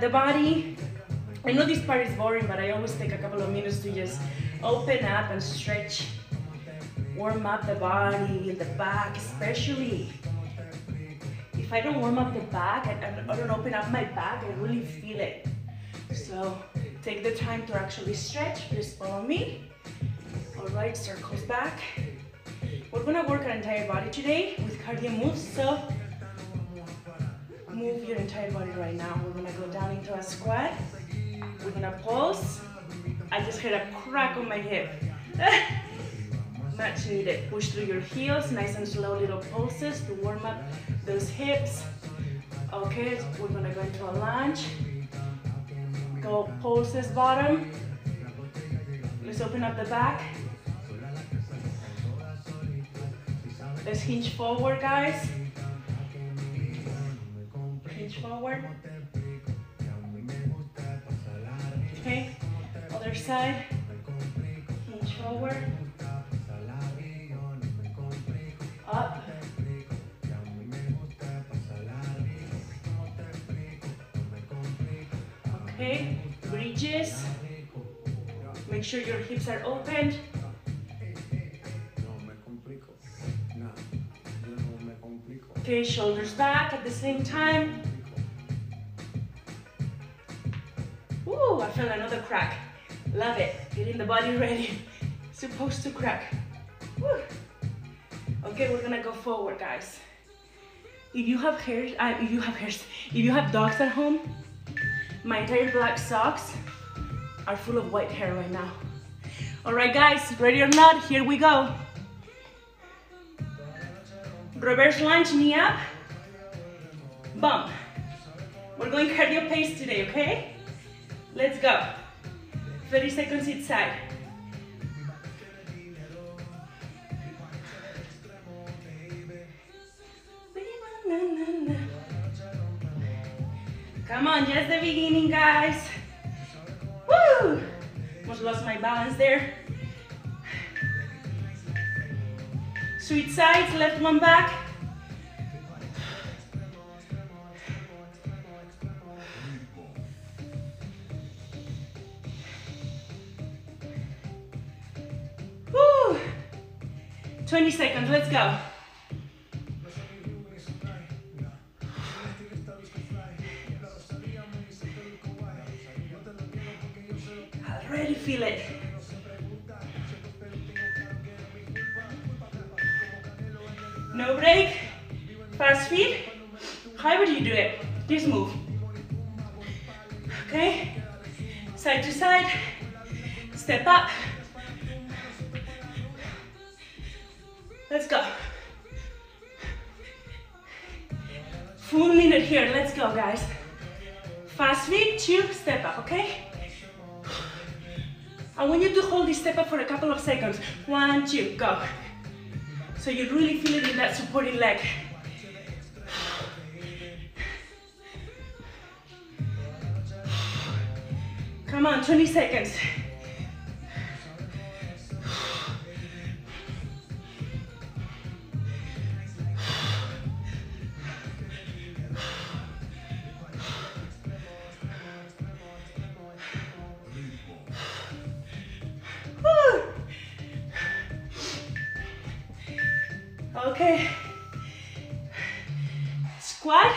the body. I know this part is boring, but I always take a couple of minutes to just open up and stretch. Warm up the body, the back especially. If I don't warm up the back, I don't open up my back, I really feel it. So take the time to actually stretch. Please follow me. All right, circles back. We're gonna work our entire body today with cardio moves, so move your entire body right now. We're gonna go down into a squat. We're gonna pulse. I just heard a crack on my hip. Much needed. Push through your heels, nice and slow little pulses to warm up those hips. Okay, we're gonna go into a lunge. Go pulses bottom. Let's open up the back. Let's hinge forward, guys. Hinge forward. Okay, other side. Hinge forward. Up. Okay, bridges. Make sure your hips are opened. Okay, shoulders back at the same time. Ooh, I feel another crack. Love it. Getting the body ready. Supposed to crack. Woo. Okay, we're gonna go forward, guys. If you have if you have dogs at home, my entire black socks are full of white hair right now. All right, guys, ready or not, here we go. Reverse lunge, knee up, bump. We're going cardio pace today, okay? Let's go. 30 seconds each side. Come on, just the beginning, guys. Woo! Almost lost my balance there. Switch sides, left one back. Woo! 20 seconds, let's go. Already feel it. No break, fast feet. However you do it, just move. Okay, side to side, step up. Let's go. Full minute here, let's go, guys. Fast feet, 2, step up, okay? I want you to hold this step up for a couple of seconds. 1, 2, go. So you really feel it in that supporting leg. Come on, 20 seconds. Okay, squat,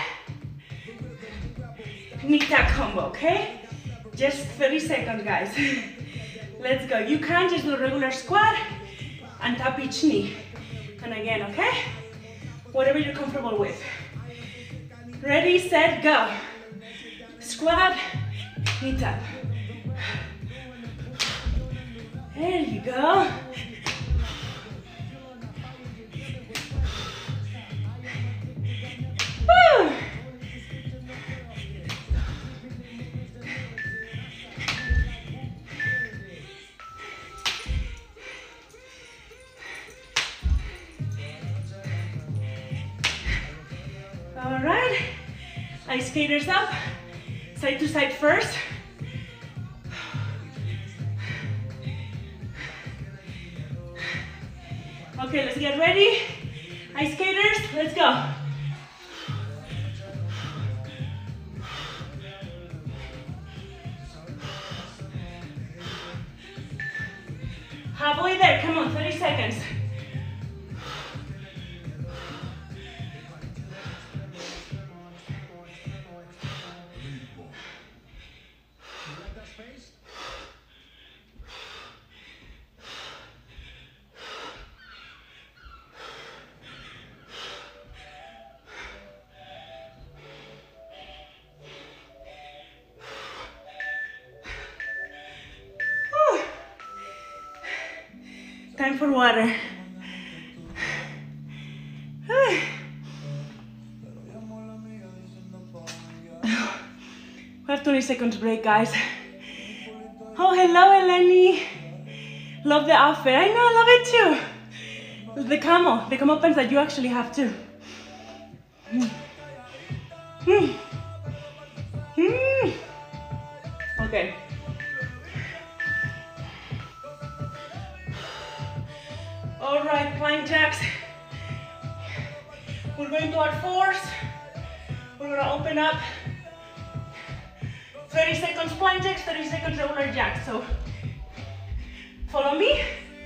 knee tap combo, okay? Just 30 seconds, guys. Let's go. You can just do a regular squat and tap each knee. And again, okay? Whatever you're comfortable with. Ready, set, go. Squat, knee tap. There you go. Woo! All right, ice skaters up, side to side first. Okay, let's get ready. Ice skaters, let's go. Halfway there, come on, 30 seconds. Time for water. We have 20 seconds break, guys. Oh, hello, Eleni. Love the outfit. I know, I love it too. The camo pants that you actually have too. Okay. All right, plank jacks. We're going to our fours. We're gonna open up. 30 seconds plank jacks, 30 seconds regular jacks. So follow me.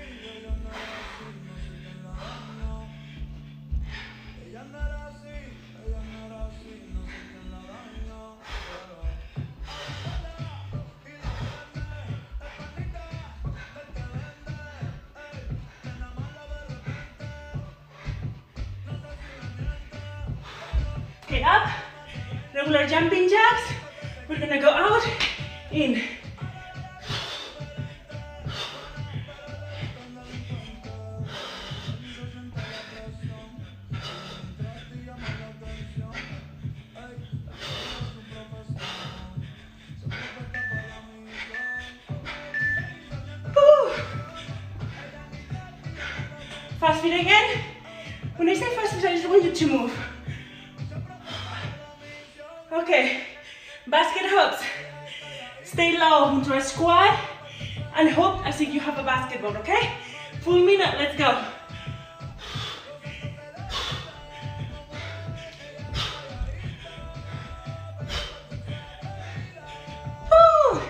Okay, up. Regular jumping jacks. We're gonna go out, in. Fast feet again. When I say fast feet, I just want you to move. Okay, basket hooks. Stay low into a squat and hook as if you have a basketball, okay? Full minute, let's go. Woo.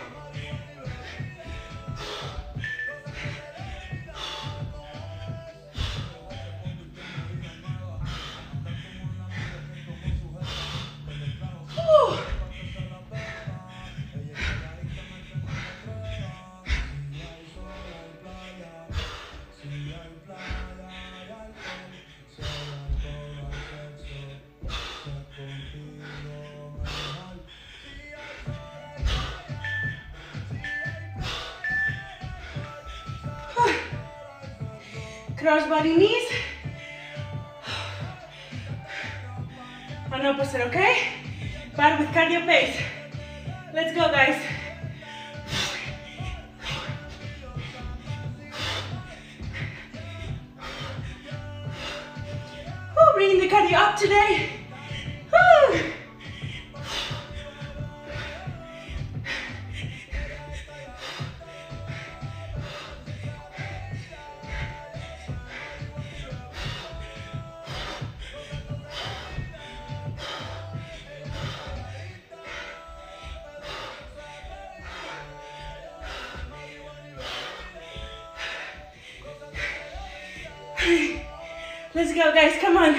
Crossbody knees. And opposite, okay? But with cardio pace. Let's go, guys. Woo, bringing the cardio up today. Woo. Let's go, guys, come on.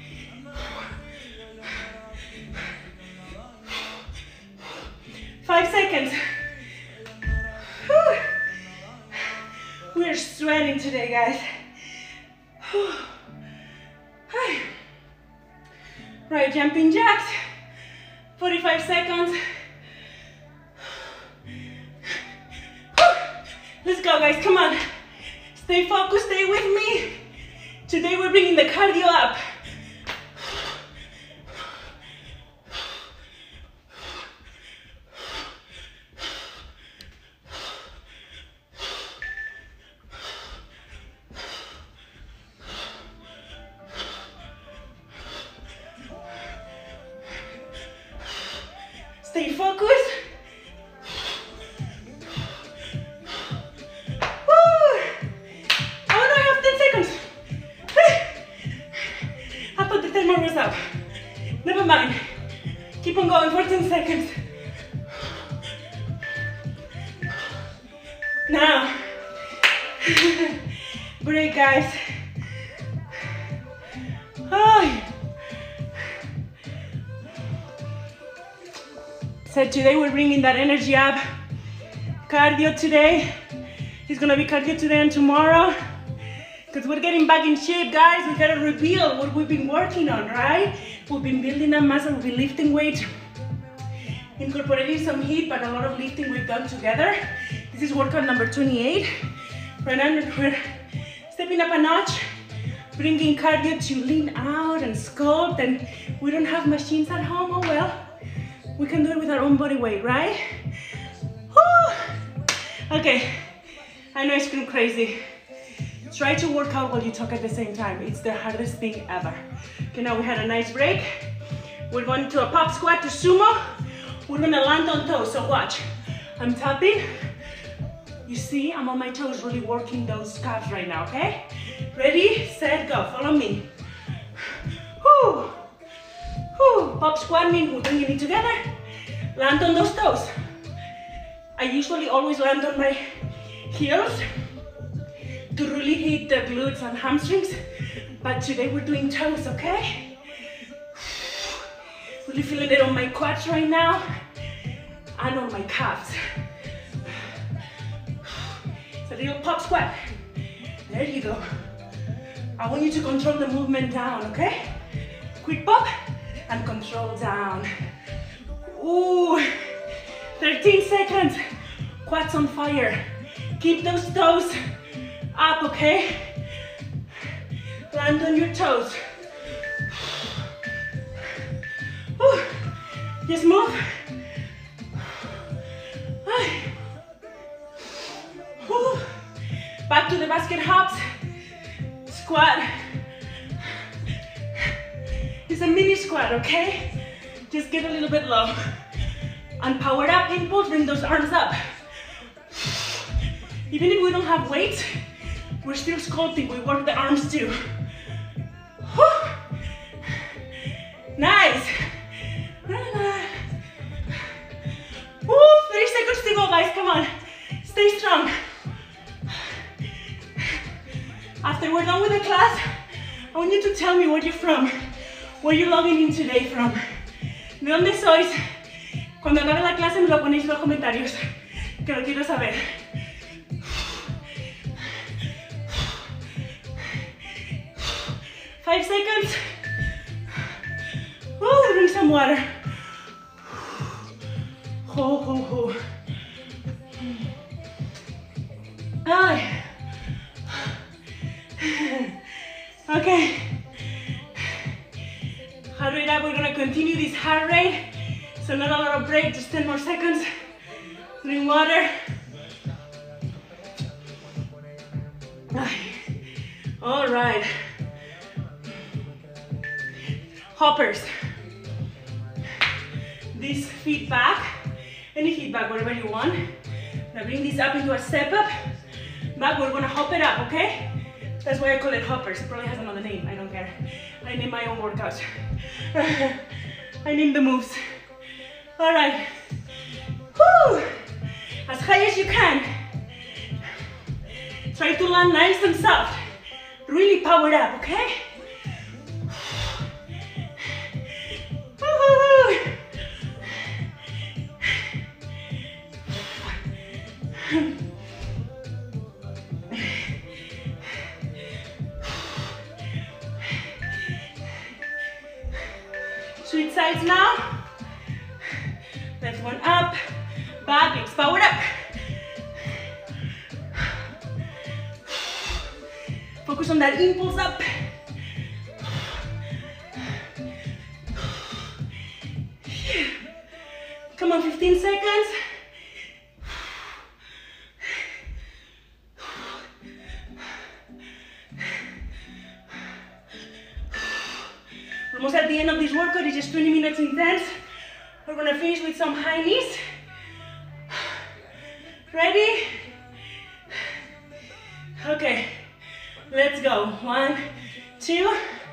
Five seconds. Whew. We're sweating today, guys. Whew. Right, jumping jacks. 45 seconds. Whew. Let's go, guys, come on. Stay focused, stay with me. Today we're bringing the cardio up. Stay focused. Up. Never mind. Keep on going, 14 seconds. Now, Break, guys. Oh. So today we're bringing that energy up. Cardio today. It's gonna be cardio today and tomorrow. Because we're getting back in shape, guys. We gotta reveal what we've been working on, right? We've been building up muscle, we've been lifting weight, incorporating some heat, but a lot of lifting we've done together. This is workout number 28. Right now we're stepping up a notch, bringing cardio to lean out and sculpt, and we don't have machines at home. Oh well, we can do it with our own body weight, right? Woo! Okay, I know I scream crazy. Try to work out while you talk at the same time. It's the hardest thing ever. Okay, now we had a nice break. We're going to a pop squat to sumo. We're gonna land on toes, so watch. I'm tapping. You see, I'm on my toes, really working those calves right now, okay? Ready, set, go, follow me. Whoo, whoo. Pop squat means we're bringing it together. Land on those toes. I usually always land on my heels to really hit the glutes and hamstrings, but today we're doing toes, okay? Really feeling it on my quads right now and on my calves. It's a little pop squat. There you go. I want you to control the movement down, okay? Quick pop and control down. Ooh, 13 seconds. Quads on fire. Keep those toes up, okay? Land on your toes. Whew. Just move. Whew. Back to the basket hops. Squat. It's a mini squat, okay? Just get a little bit low. And power up, impulse, bring those arms up. Even if we don't have weights, we're still sculpting, we work the arms too. Whew. Nice. Woo, 30 seconds to go, guys, come on. Stay strong. After we're done with the class, I want you to tell me where you're from, where you're logging in today from. ¿De dónde sois? Cuando acabe la clase me lo ponéis en los comentarios, que lo quiero saber. Five seconds. Oh, drink some water. Ho, ho, ho. Ay. Okay. Heart rate up. We're gonna continue this heart rate. So not a lot of break, just 10 more seconds. Drink water. Ay. All right. Hoppers. These feet back, any feet back, wherever you want. Now bring this up into a step up. Back, we're gonna hop it up, okay? That's why I call it hoppers. It probably has another name, I don't care. I name my own workouts. I name the moves. All right. Woo! As high as you can. Try to land nice and soft. Really power up, okay? Switch sides now. Left one up, back, legs powered up. Focus on that impulse up. Come on, 15 seconds. Almost at the end of this workout, it's just 20 minutes intense. We're gonna finish with some high knees. Ready? Okay, let's go. 1, 2.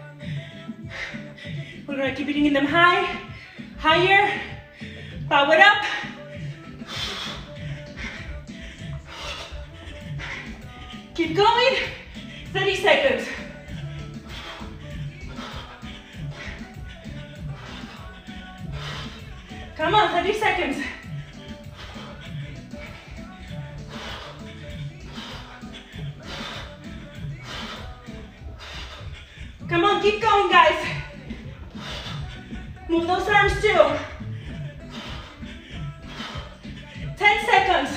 We're gonna keep hitting them high, higher, power up. Keep going. 30 seconds. Come on, 30 seconds. Come on, keep going, guys. Move those arms too. 10 seconds.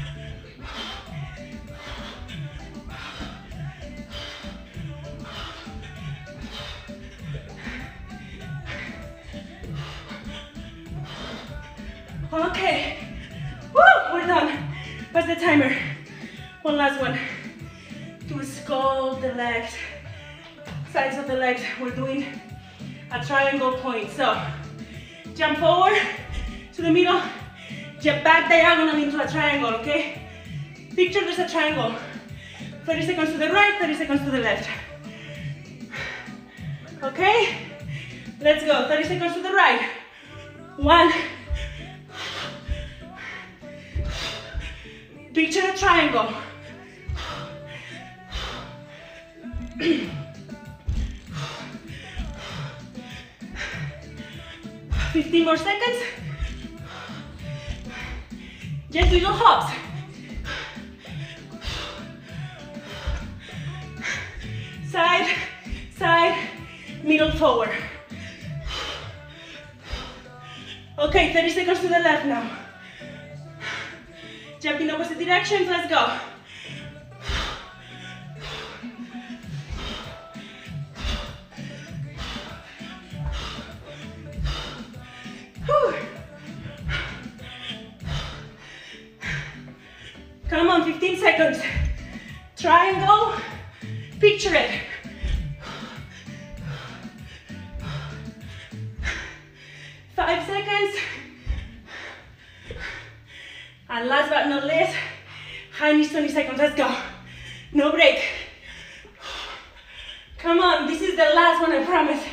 Okay. Woo, we're done. What's the timer? One last one. To sculpt the legs, sides of the legs. We're doing a triangle point. So, jump forward to the middle, jump back diagonal into a triangle, okay? Picture there's a triangle. 30 seconds to the right, 30 seconds to the left. Okay? Let's go. 30 seconds to the right. 1. Picture a triangle. 15 more seconds. Just little hops. Side, side, middle forward. Okay, 30 seconds to the left now. Jump in opposite directions, let's go. Whew. Come on, 15 seconds. Triangle, picture it. Five seconds. And last but not least, high knees 20 seconds, let's go. No break. Come on, this is the last one, I promise.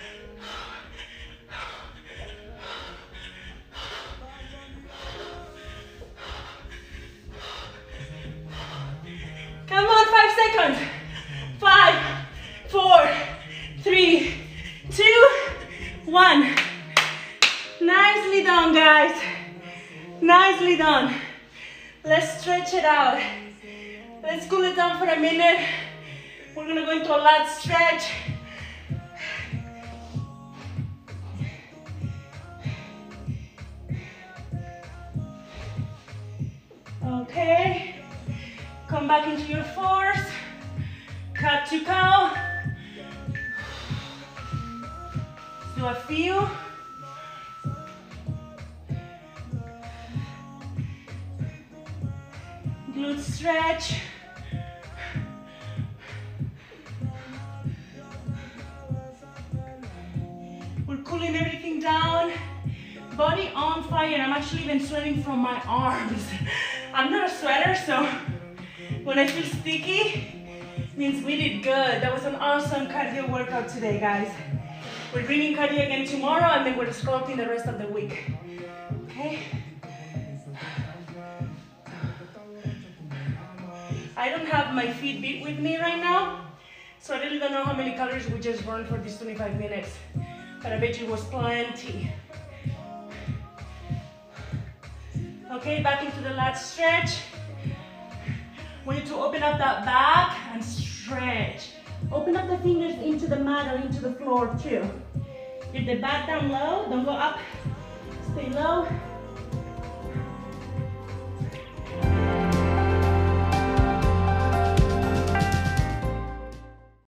Come on, 5 seconds. 5, 4, 3, 2, 1. Nicely done, guys. Nicely done. Let's stretch it out. Let's cool it down for a minute. We're gonna go into a lat stretch. Okay. Come back into your force. Cat to cow. Let's do a few. Glute stretch. We're cooling everything down. Body on fire. I'm actually even sweating from my arms. I'm not a sweater, so when I feel sticky, it means we did good. That was an awesome cardio workout today, guys. We're bringing cardio again tomorrow, and then we're sculpting the rest of the week. Okay? I don't have my Fitbit with me right now, so I really don't know how many calories we just burned for these 25 minutes, but I bet you it was plenty. Okay, back into the lat stretch. Want you to open up that back and stretch. Open up the fingers into the mat or into the floor too. Get the back down low, don't go up, stay low.